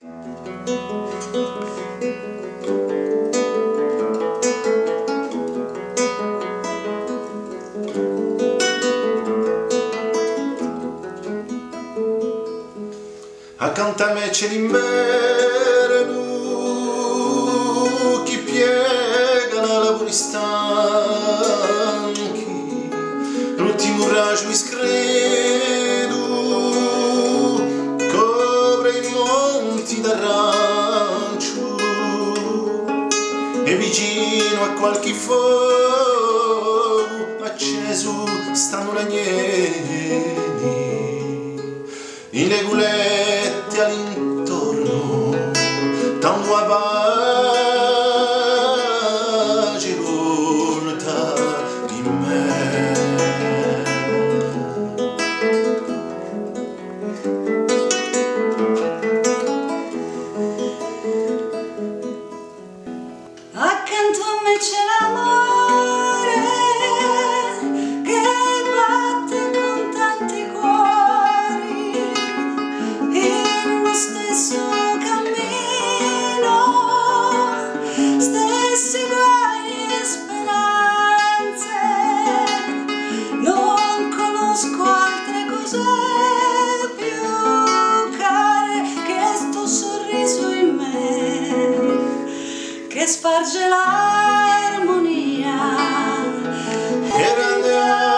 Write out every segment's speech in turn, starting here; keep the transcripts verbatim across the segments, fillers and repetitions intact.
Accanto a me c'è l'inverno, chi piega la lavori stanchi, l'ultimo raggio mi scredo, copre i monti d'arancio e vicino a qualche fuoco acceso stanno l'agnelli. In le gulette all'intorno tanto a pace volta di me. Accanto a me c'è l'amore che batte con tanti cuori in lo stesso cammino, stessi guai e speranze. Non conosco altre cose più care che sto sorriso in me che sparge l'armonia. E rende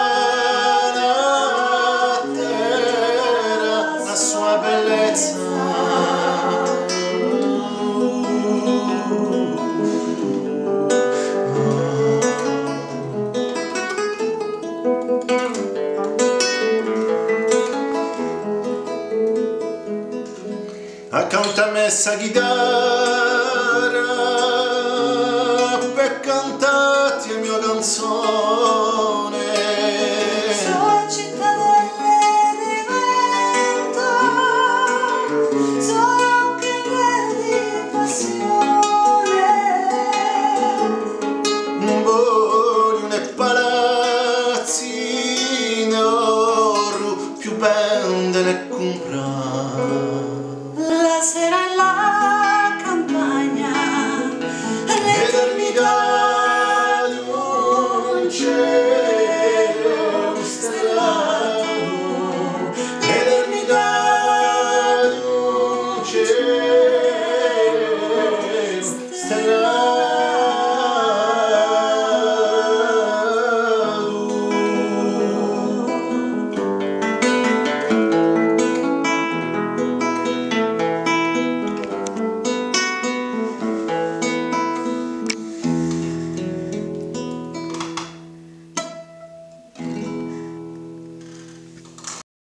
alla terra la sua bellezza. Accanto a me sta chitarra per cantarti la mia canzone. So cittadelle di vento, so che di passione. Voglio nei palazzi in oro più belle ne comprare.